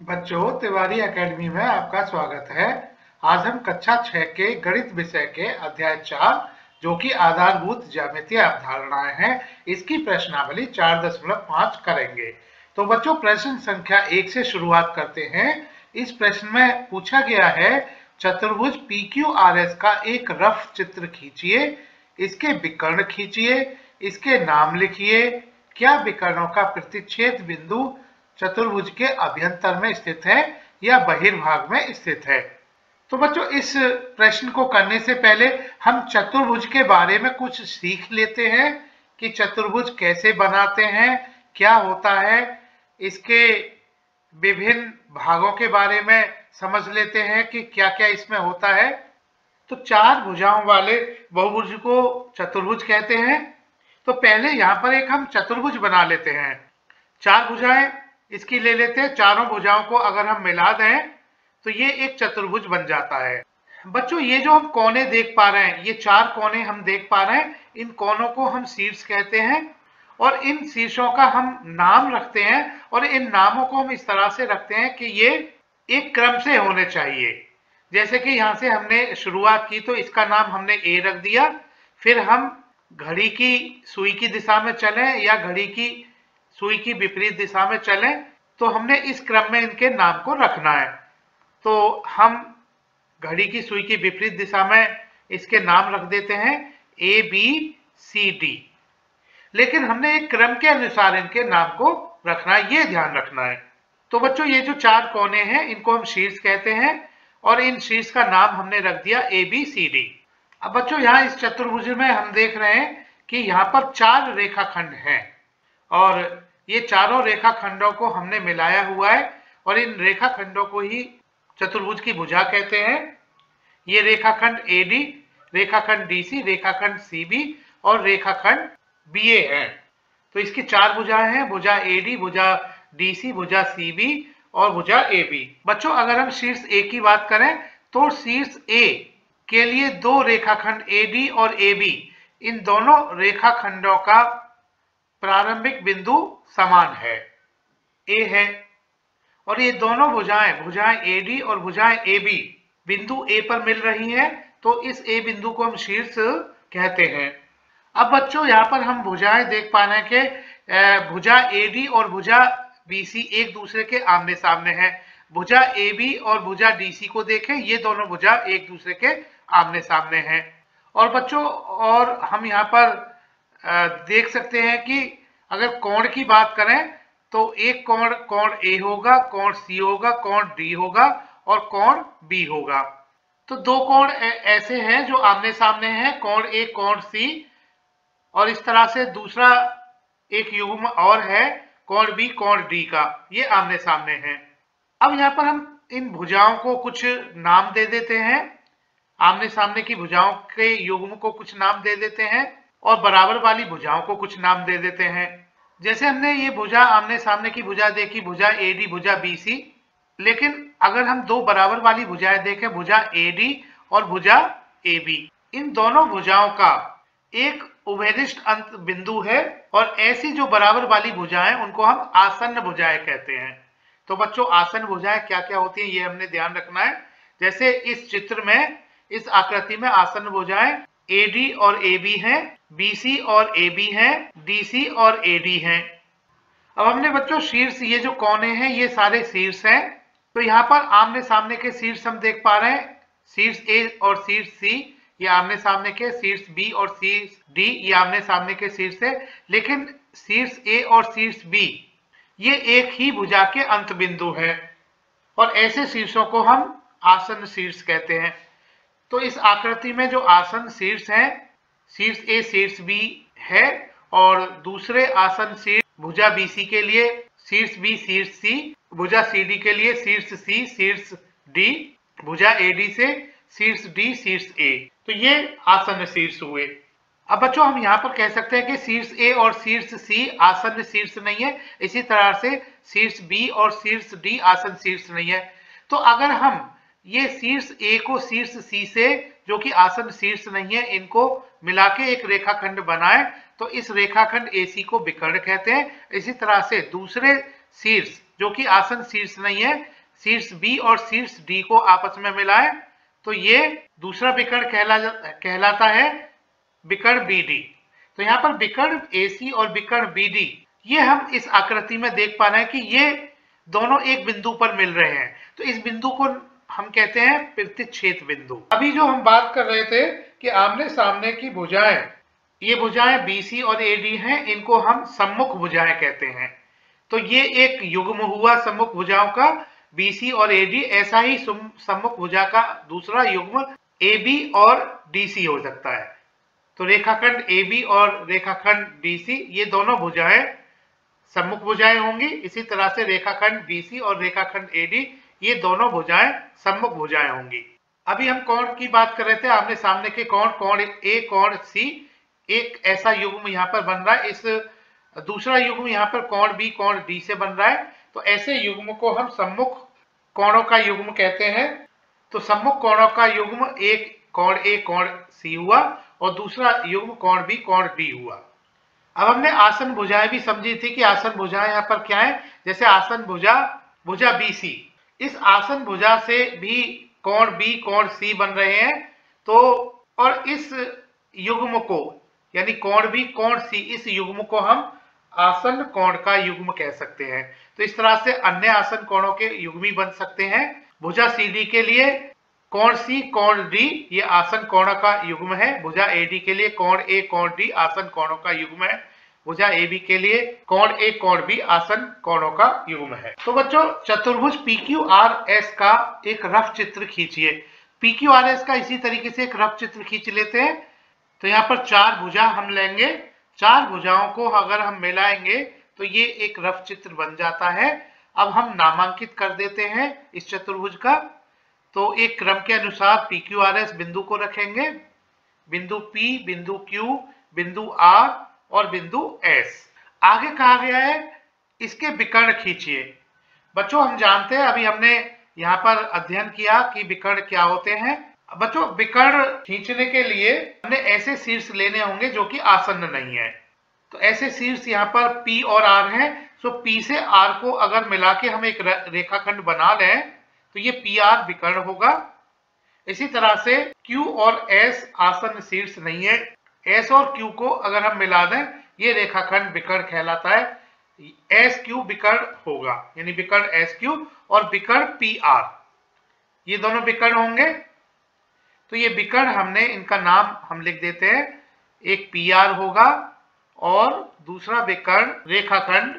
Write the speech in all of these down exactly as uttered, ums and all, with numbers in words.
बच्चों, तिवारी एकेडमी में आपका स्वागत है। आज हम कक्षा छह के गणित विषय के अध्याय चार जो कि आधारभूत ज्यामितीय अवधारणाएं हैं, इसकी प्रश्नावली चार दशमलव पांच करेंगे। तो बच्चों, प्रश्न संख्या एक से शुरुआत करते हैं। इस प्रश्न में पूछा गया है, चतुर्भुज पी क्यू आर एस का एक रफ चित्र खींचिए, इसके विकर्ण खींचिए, इसके नाम लिखिए। क्या विकर्णों का प्रतिच्छेद बिंदु चतुर्भुज के अभ्यंतर में स्थित है या बहिर्भाग में स्थित है। तो बच्चों, इस प्रश्न को करने से पहले हम चतुर्भुज के बारे में कुछ सीख लेते हैं कि चतुर्भुज कैसे बनाते हैं, क्या होता है, इसके विभिन्न भागों के बारे में समझ लेते हैं कि क्या क्या इसमें होता है। तो चार भुजाओं वाले बहुभुज को चतुर्भुज कहते हैं। तो पहले यहाँ पर एक हम चतुर्भुज बना लेते हैं। चार भुजाएं इसकी ले लेते हैं। चारों भुजाओं को अगर हम मिला दें तो ये एक चतुर्भुज बन जाता है। बच्चों, ये जो हम कोने देख पा रहे हैं, ये चार कोने हम देख पा रहे हैं, इन कोनों को हम शीर्ष कहते हैं और इन शीर्षों का हम नाम रखते हैं और इन नामों को हम इस तरह से रखते हैं कि ये एक क्रम से होने चाहिए। जैसे कि यहाँ से हमने शुरुआत की तो इसका नाम हमने ए रख दिया, फिर हम घड़ी की सुई की दिशा में चलें या घड़ी की सुई की विपरीत दिशा में चलें तो हमने इस क्रम में इनके नाम को रखना है। तो हम घड़ी की सुई की विपरीत दिशा में इसके नाम रख देते हैं ए बी सी डी, लेकिन हमने एक क्रम के अनुसार इनके नाम को रखना है, ये ध्यान रखना है। तो बच्चों, ये जो चार कोने हैं इनको हम शीर्ष कहते हैं और इन शीर्ष का नाम हमने रख दिया ए बी सी डी। अब बच्चों, यहाँ इस चतुर्भुज में हम देख रहे हैं कि यहाँ पर चार रेखाखंड हैं और ये चारों रेखाखंडों को हमने मिलाया हुआ है और इन रेखाखंडों को ही चतुर्भुज की भुजा कहते हैं। ये रेखाखंड ए डी, रेखाखंड डी सी, रेखाखंड सी बी और रेखाखंड बी ए है। तो इसकी चार भुजाएं हैं, भुजा ए डी, भुजा डी सी, भुजा सी बी और भुजा ए बी। बच्चों, अगर हम शीर्ष ए की बात करें तो शीर्ष ए के लिए दो रेखाखंड ए डी और ए बी, इन दोनों रेखाखंडों का प्रारंभिक बिंदु समान है, ए है, और ये दोनों भुजाएं भुजाएं ए डी और भुजाएं ए बी बिंदु ए पर मिल रही हैं, तो इस ए बिंदु को हम शीर्ष कहते हैं। अब बच्चों, यहाँ पर हम भुजाएं देख पा रहे हैं कि भुजा ए डी और भुजा बी सी एक दूसरे के आमने सामने है। भुजा ए बी और भुजा डी सी को देखें, ये दोनों भुजा एक दूसरे के आमने सामने हैं। और बच्चों, और हम यहाँ पर देख सकते हैं कि अगर कोण की बात करें तो एक कोण कोण ए होगा, कोण सी होगा, कोण डी होगा और कोण बी होगा। तो दो कोण ऐसे हैं जो आमने सामने हैं, कोण ए कोण सी, और इस तरह से दूसरा एक युग्म और है कोण बी कोण डी का, ये आमने सामने हैं। अब यहाँ पर हम इन भुजाओं को कुछ नाम दे देते हैं, आमने सामने की भुजाओं के युग्म को कुछ नाम दे देते हैं और बराबर वाली भुजाओं को कुछ नाम दे देते हैं। जैसे हमने ये भुजा आमने सामने की भुजा देखी, भुजा ए डी, भुजा बी सी, लेकिन अगर हम दो बराबर वाली भुजाएं देखें, भुजा ए डी और भुजा ए बी, इन दोनों भुजाओं का एक उभयनिष्ठ अंत बिंदु है और ऐसी जो बराबर वाली भुजाएं उनको हम आसन्न भुजाएं कहते हैं। तो बच्चों, आसन्न भुजाएं क्या क्या होती हैं ये हमने ध्यान रखना है। जैसे इस चित्र में, इस आकृति में आसन्न भुजाएं ए डी और ए बी हैं, बी सी और ए बी हैं, डी सी और ए डी हैं। अब हमने बच्चों शीर्ष, ये जो कोने हैं ये सारे शीर्ष हैं। तो यहाँ पर आमने सामने के शीर्ष हम देख पा रहे हैं, शीर्ष ए और शीर्ष सी ये आमने सामने के, शीर्ष बी और शीर्ष डी ये आमने सामने के शीर्ष है, लेकिन शीर्ष ए और शीर्ष बी ये एक ही भुजा के अंत बिंदु है और ऐसे शीर्षों को हम आसन्न शीर्ष कहते हैं। तो इस आकृति में जो आसन्न शीर्ष हैं, शीर्ष ए शीर्ष बी है और दूसरे आसन्न शीर्ष भुजा बीसी के लिए शीर्ष बी शीर्ष सी, भुजा सी डी के लिए शीर्ष सी शीर्ष डी, भुजा ए डी से शीर्ष डी शीर्ष ए। तो ये आसन्न शीर्ष हुए। अब बच्चों, हम यहाँ पर कह सकते हैं कि शीर्ष ए और शीर्ष सी आसन्न शीर्ष नहीं है, इसी तरह से शीर्ष बी और शीर्ष डी आसन्न शीर्ष नहीं है। तो अगर हम ये शीर्ष ए को शीर्ष सी से, जो कि आसन्न शीर्ष नहीं है, इनको मिला के एक रेखाखंड बनाए तो इस रेखाखंड ए सी को विकर्ण कहते हैं। इसी तरह से दूसरे शीर्ष जो कि आसन शीर्ष नहीं है, शीर्ष बी और शीर्ष डी को आपस में मिलाएं तो ये दूसरा विकर्ण कहला कहलाता है विकर्ण बी डी। तो यहाँ पर विकर्ण ए सी और विकर्ण बी डी ये हम इस आकृति में देख पा रहे हैं कि ये दोनों एक बिंदु पर मिल रहे हैं। तो इस बिंदु को हम कहते हैं प्रतिच्छेद बिंदु। अभी जो हम बात कर रहे थे कि आमने सामने की भुजाएं, ये भुजाएं बी सी और ए डी हैं, इनको हम सम्मुख भुजाएं कहते हैं। तो ये एक युग्म हुआ सम्मुख भुजाओं का बी सी और ए डी, ऐसा ही सम्मुख भुजा का दूसरा युग्म ए बी और डी सी हो सकता है। तो रेखाखंड ए बी और रेखाखंड डी सी ये दोनों भुजाएं सम्मुख भुजाएं होंगी। इसी तरह से रेखाखंड बी सी और रेखाखंड ए डी ये दोनों भुजाएं सम्मुख भुजाएं होंगी। अभी हम कोण की बात कर रहे थे, आमने सामने के कोण, कोण ए कोण सी, एक ऐसा युग्म यहाँ पर बन रहा है। इस दूसरा युग्म यहाँ पर कोण बी कोण डी से बन रहा है। तो ऐसे युग्म को हम सम्मुख कोणों का युग्म कहते हैं। तो सम्मुख कोणों का युग्म एक कोण ए कोण सी हुआ और दूसरा युग्म कोण बी कोण डी हुआ। अब हमने आसन भुजाएं भी समझी थी कि आसन भुजाएं यहाँ पर क्या है। जैसे आसन भुजा भुजा बी सी, इस आसन भुजा से भी कोण बी कोण सी बन रहे हैं। तो और इस युग्म को यानी कोण बी कोण सी, इस युग्म को हम आसन कोण का युग्म कह सकते हैं। तो इस तरह से अन्य आसन कोणों के युग्म भी बन सकते हैं। भुजा सी डी के लिए कोण सी कोण डी ये आसन कोणों का युग्म है। भुजा ए डी के लिए कोण ए कोण डी आसन कोणों का युग्म है। भुजा ए बी के लिए कोण ए कोण बी आसन कोणों का युग्म है। तो बच्चों चतुर्भुज पी क्यू आर एस का एक रफ चित्र खींचिए। पी क्यू आर एस का इसी तरीके से एक रफ चित्र खींच लेते हैं। तो यहाँ पर चार भुजा हम लेंगे, चार भुजाओं को अगर हम मिलाएंगे तो ये एक रफ चित्र बन जाता है। अब हम नामांकित कर देते हैं इस चतुर्भुज का। तो एक क्रम के अनुसार पी क्यू आर एस बिंदु को रखेंगे, बिंदु P, बिंदु Q, बिंदु R और बिंदु S। आगे कहा गया है इसके विकर्ण खींचिए। बच्चों हम जानते हैं, अभी हमने यहाँ पर अध्ययन किया कि विकर्ण क्या होते हैं। बच्चों विकर्ण खींचने के लिए हमने ऐसे शीर्ष लेने होंगे जो कि आसन्न नहीं है। तो ऐसे शीर्ष यहाँ पर P और R हैं। सो P से R को अगर मिला के हम एक रेखाखंड बना लें तो ये पी आर विकर्ण होगा। इसी तरह से Q और S आसन्न शीर्ष नहीं है। S और Q को अगर हम मिला दें ये रेखाखंड विकर्ण कहलाता है। एस क्यू विकर्ण होगा, यानी विकर्ण एस क्यू और विकर्ण पी आर, ये दोनों विकर्ण होंगे। तो ये विकर्ण हमने इनका नाम हम लिख देते हैं, एक पी आर होगा और दूसरा विकर्ण रेखाखंड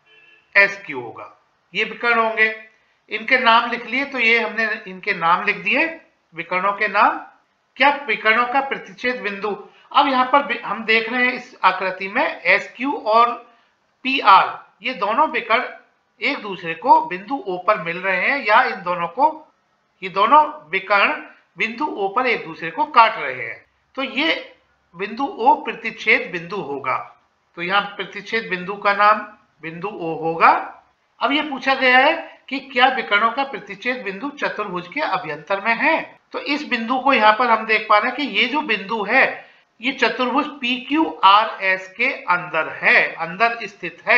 एस क्यू होगा। ये विकर्ण होंगे, इनके नाम लिख लिए। तो ये हमने इनके नाम लिख दिए, विकर्णों के नाम। क्या विकर्णों का प्रतिच्छेद बिंदु। अब यहाँ पर हम देख रहे हैं इस आकृति में एस क्यू और पी आर ये दोनों विकर्ण एक दूसरे को बिंदु ओ पर मिल रहे हैं, या इन दोनों को ये दोनों विकर्ण बिंदु ओ पर एक दूसरे को काट रहे हैं। तो ये बिंदु ओ प्रतिच्छेद बिंदु होगा। तो यहाँ प्रतिच्छेद बिंदु का नाम बिंदु ओ होगा। अब ये पूछा गया है कि क्या विकर्णों का प्रतिच्छेद बिंदु चतुर्भुज के अभ्यंतर में है। तो इस बिंदु को यहाँ पर हम देख पा रहे हैं कि ये जो बिंदु है ये चतुर्भुज पी क्यू आर एस के अंदर है, अंदर स्थित है।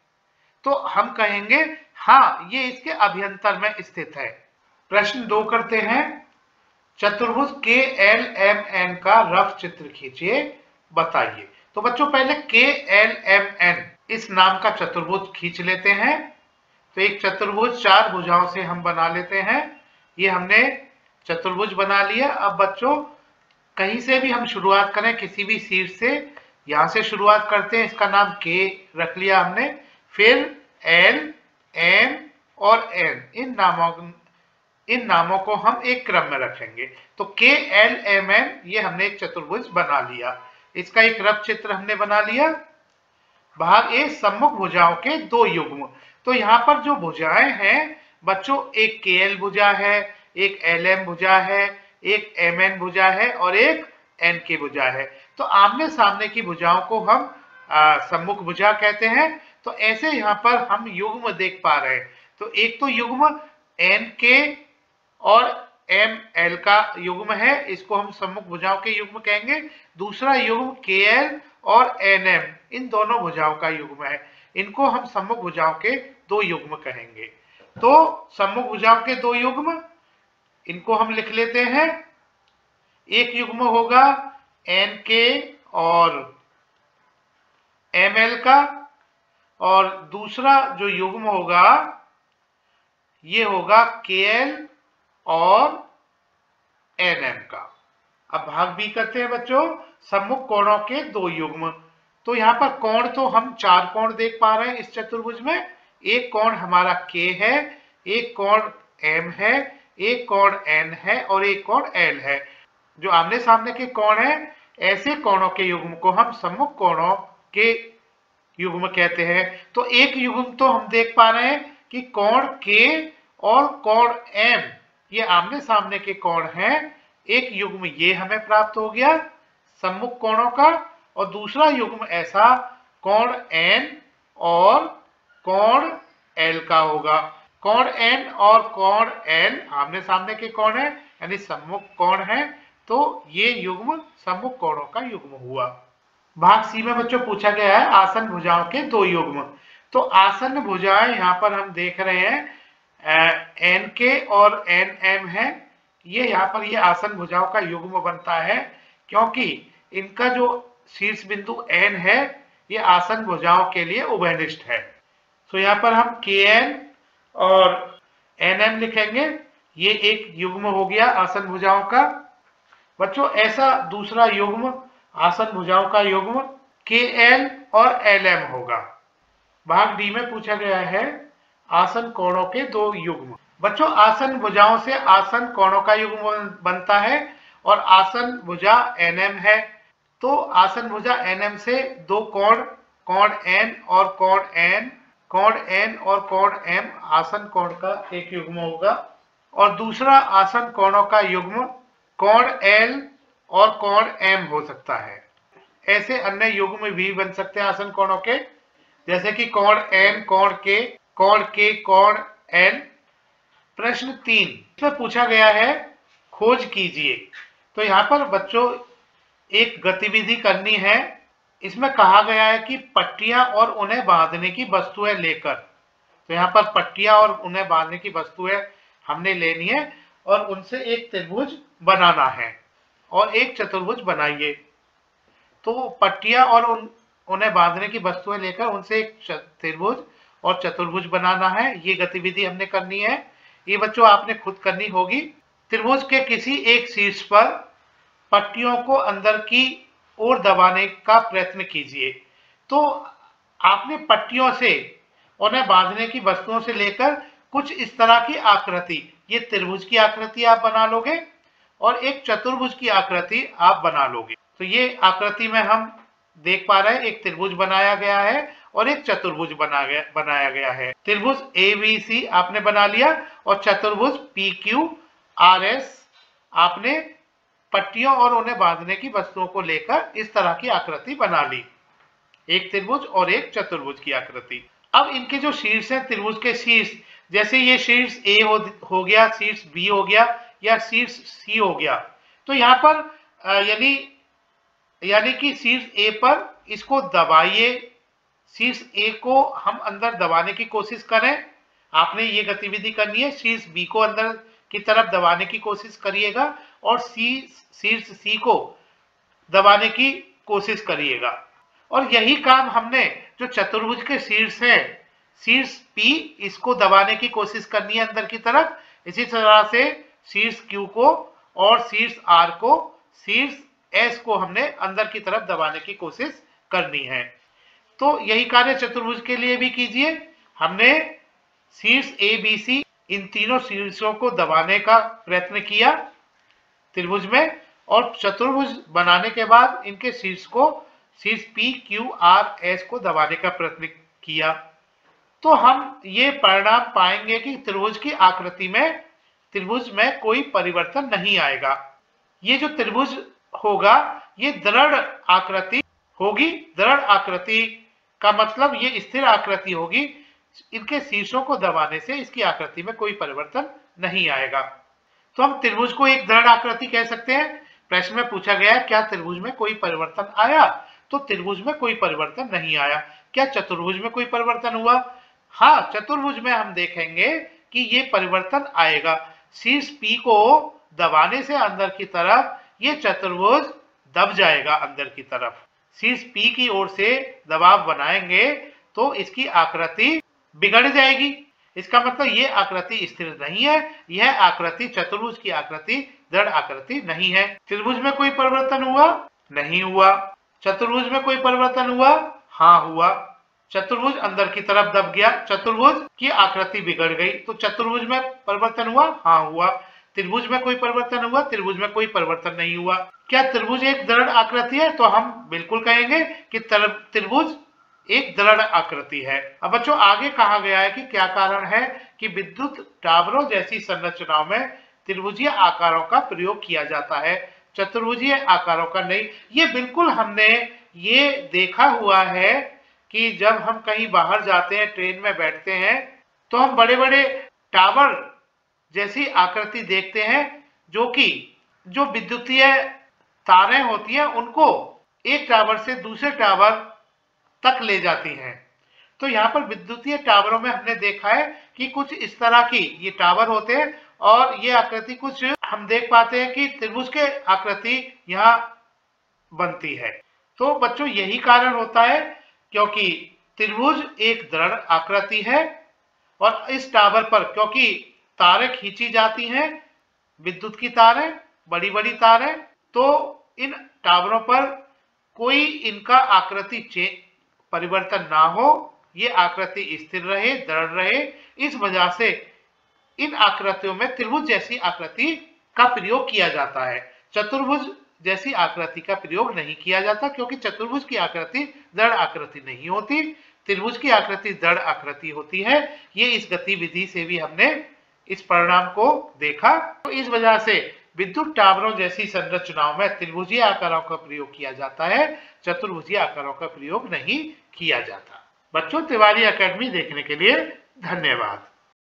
तो हम कहेंगे हाँ ये इसके अभ्यंतर में स्थित है। प्रश्न दो करते हैं, चतुर्भुज के एल एम एन का रफ चित्र खींचिए, बताइए। तो बच्चों पहले के एल एम एन इस नाम का चतुर्भुज खींच लेते हैं। तो एक चतुर्भुज चार भुजाओं से हम बना लेते हैं। ये हमने चतुर्भुज बना लिया। अब बच्चों कहीं से भी हम शुरुआत करें, किसी भी शीर्ष से, यहां से शुरुआत करते हैं। इसका नाम के रख लिया हमने, फिर एल, एम और एन, इन नामों इन नामों को हम एक क्रम में रखेंगे। तो के एल एम एन ये हमने एक चतुर्भुज बना लिया। इसका एक रफ चित्र हमने बना लिया। भाग ए सम्मुख भुजाओं के दो युग्म। तो यहाँ पर जो भुजाएं हैं बच्चों, एक के एल भुजा है, एक एल एम भुजा है, एक एम एन भुजा है और एक एन के भुजा है। तो आमने सामने की भुजाओं को हम आ, सम्मुख भुजा कहते हैं। तो ऐसे यहाँ पर हम युग्म देख पा रहे हैं। तो एक तो युग्म एन के और एम एल का युग्म है, इसको हम सम्मुख भुजाओं के युग्म कहेंगे। दूसरा युग्म के एल और एन एम इन दोनों भुजाओं का युग्म है। इनको हम सम्मुख भुजाओं के दो युग्म कहेंगे। तो सम्मुख भुजाओं के दो युग्म, इनको हम लिख लेते हैं। एक युग्म होगा एन के और एम एल का, और दूसरा जो युग्म होगा ये होगा के एल और एन एम का। अब भाग बी करते हैं बच्चों, सम्मुख कोणों के दो युग्म। तो यहाँ पर कोण तो हम चार कोण देख पा रहे हैं इस चतुर्भुज में। एक कोण हमारा के है, एक कोण एम है, एक कोण एन है और एक कोण एल है। जो आमने सामने के कोण है, ऐसे कोणों के युग्म को हम सम्मुख कोणों के युग्म कहते हैं। तो एक युग्म तो हम देख पा रहे हैं कि कोण के और कोण एम ये आमने सामने के कोण हैं। एक युग्म ये हमें प्राप्त हो गया सम्मुख कोणों का, और दूसरा युग्म ऐसा कोण एन और कोण एल का होगा। कोण एन और कोण एल आमने सामने के कोण है, यानी सम्मुख कोण है। तो ये युग्म सम्मुख कोणों का युग्म हुआ। भाग सी में बच्चों पूछा गया है आसन भुजाओं के दो युग्म। तो आसन भुजाएं यहाँ पर हम देख रहे हैं एन के और एन एम है। ये यहाँ पर ये आसन भुजाओं का युग्म बनता है, क्योंकि इनका जो शीर्ष बिंदु एन है ये आसन भुजाओं के लिए उभयनिष्ठ है। तो यहाँ पर हम के एन और एन एम लिखेंगे। ये एक युग्म हो गया आसन भुजाओं का। बच्चों ऐसा दूसरा युग्म आसन भुजाओं का युग्म के एल और एल एम होगा। भाग डी में पूछा गया है आसन कोणों के दो युग्म। बच्चों आसन भुजाओं से आसन कोणों का युग्म बनता है, और आसन भुजा एन एम है। तो आसन भुजा एन एम से दो कोण, कोण एन और कोण एन, कोण एन और कोण एम आसन कोण का एक युग्म होगा। और दूसरा आसन कोणों का युग्म कोण एल और कोण एम हो सकता है। ऐसे अन्य युग्म भी बन सकते हैं आसन कोणों के, जैसे कि कोण एन कोण के, कोण के कोण एल। प्रश्न तीन इसमें पूछा गया है खोज कीजिए। तो यहाँ पर बच्चों एक गतिविधि करनी है। इसमें कहा गया है कि पट्टियां और उन्हें बांधने की वस्तुएं लेकर, तो यहाँ पर पट्टियां और उन्हें बांधने की वस्तुएं हमने लेनी है और उनसे एक त्रिभुज बनाना है और एक चतुर्भुज बनाइए। तो पट्टियां और उन उन्हें बांधने की वस्तुएं लेकर उनसे एक त्रिभुज और चतुर्भुज बनाना है। ये गतिविधि हमने करनी है। ये बच्चों आपने खुद करनी होगी। त्रिभुज के किसी एक शीर्ष पर पट्टियों को अंदर की ओर दबाने का प्रयत्न कीजिए। तो आपने पट्टियों से उन्हें बांधने की वस्तुओं से लेकर कुछ इस तरह की आकृति, ये त्रिभुज की आकृति आप बना लोगे और एक चतुर्भुज की आकृति आप बना लोगे। तो ये आकृति में हम देख पा रहे हैं एक त्रिभुज बनाया गया है और एक चतुर्भुज बना गया बनाया गया है। त्रिभुज ए बी सी आपने बना लिया और चतुर्भुज पी क्यू आर एस आपने पट्टियों और उन्हें बांधने की वस्तुओं को लेकर इस तरह की आकृति बना ली, एक त्रिभुज और एक चतुर्भुज की आकृति। अब इनके जो शीर्ष हैं त्रिभुज के शीर्ष, जैसे ये शीर्ष ए हो, हो गया, शीर्ष बी हो गया या शीर्ष सी हो गया। तो यहाँ पर यानी यानी कि शीर्ष ए पर इसको दबाइए, शीर्ष ए को हम अंदर दबाने की कोशिश करें। आपने ये गतिविधि करनी है। शीर्ष बी को अंदर की तरफ दबाने की कोशिश करिएगा और सी शीर्ष सी को दबाने की कोशिश करिएगा। और यही काम हमने जो चतुर्भुज के शीर्ष है, शीर्ष पी, इसको दबाने की कोशिश करनी है अंदर की तरफ। इसी तरह से शीर्ष क्यू को और शीर्ष आर को, शीर्ष एस को हमने अंदर की तरफ दबाने की कोशिश करनी है। तो यही कार्य चतुर्भुज के लिए भी कीजिए। हमने शीर्ष ए बी सी इन तीनों शीर्षों को दबाने का प्रयत्न किया त्रिभुज में, और चतुर्भुज बनाने के बाद इनके शीर्ष को, शीर्ष पी क्यू आर एस को दबाने का प्रयत्न किया। तो हम ये परिणाम पाएंगे कि त्रिभुज की आकृति में त्रिभुज में कोई परिवर्तन नहीं आएगा। ये जो त्रिभुज होगा ये दृढ़ आकृति होगी। दृढ़ आकृति का मतलब ये स्थिर आकृति होगी। इनके शीर्षों को दबाने से इसकी आकृति में कोई परिवर्तन नहीं आएगा। तो हम त्रिभुज को एक दृढ़ आकृति कह सकते हैं। प्रश्न में पूछा गया क्या त्रिभुज में कोई परिवर्तन आया, तो त्रिभुज में कोई परिवर्तन नहीं आया। क्या चतुर्भुज में कोई परिवर्तन हुआ? हाँ, चतुर्भुज में हम देखेंगे कि ये परिवर्तन आएगा। शीर्ष P को दबाने से अंदर की तरफ ये चतुर्भुज दब जाएगा अंदर की तरफ। शीर्ष P की ओर से दबाव बनाएंगे तो इसकी आकृति बिगड़ जाएगी। इसका मतलब ये आकृति स्थिर नहीं है, यह आकृति चतुर्भुज की आकृति दृढ़ आकृति नहीं है। त्रिभुज में कोई परिवर्तन हुआ? नहीं हुआ। चतुर्भुज में कोई परिवर्तन हुआ? हाँ हुआ। चतुर्भुज अंदर की तरफ दब गया, चतुर्भुज की आकृति बिगड़ गई। तो चतुर्भुज में परिवर्तन हुआ? हाँ हुआ। त्रिभुज में कोई परिवर्तन हुआ? त्रिभुज में कोई परिवर्तन नहीं हुआ। क्या त्रिभुज एक दृढ़ आकृति है? तो हम बिल्कुल कहेंगे कि त्रिभुज एक दृढ़ आकृति है। अब बच्चों आगे कहा गया है कि क्या कारण है कि विद्युत टावरों जैसी संरचनाओं में त्रिभुजीय आकारों का प्रयोग किया जाता है, चतुर्भुजीय आकारों का नहीं। ये बिल्कुल हमने ये देखा हुआ है कि जब हम कहीं बाहर जाते हैं, ट्रेन में बैठते हैं, तो हम बड़े बड़े टावर जैसी आकृति देखते हैं, जो कि जो विद्युतीय तारें होती हैं उनको एक टावर से दूसरे टावर तक ले जाती हैं। तो यहाँ पर विद्युतीय टावरों में हमने देखा है कि कुछ इस तरह की ये टावर होते हैं और ये आकृति कुछ हम देख पाते हैं कि त्रिभुज के आकृति यहाँ बनती है। तो बच्चों यही कारण होता है क्योंकि त्रिभुज एक दृढ़ आकृति है और इस टावर पर क्योंकि तारें खींची जाती हैं, विद्युत की तारें, बड़ी बड़ी तारें, तो इन टावरों पर कोई इनका आकृति परिवर्तन ना हो, ये आकृति स्थिर रहे, दृढ़ रहे। इस वजह से इन आकृतियों में त्रिभुज जैसी आकृति का प्रयोग किया जाता है, चतुर्भुज जैसी आकृति का प्रयोग नहीं किया जाता, क्योंकि चतुर्भुज की आकृति दृढ़ आकृति नहीं होती, त्रिभुज की आकृति दृढ़ आकृति होती है। ये इस गतिविधि से भी हमने इस परिणाम को देखा। तो इस वजह से विद्युत टावरों जैसी संरचनाओं में त्रिभुजीय आकारों का प्रयोग किया जाता है, चतुर्भुजीय आकारों का प्रयोग नहीं किया जाता। बच्चों, तिवारी एकेडमी देखने के लिए धन्यवाद।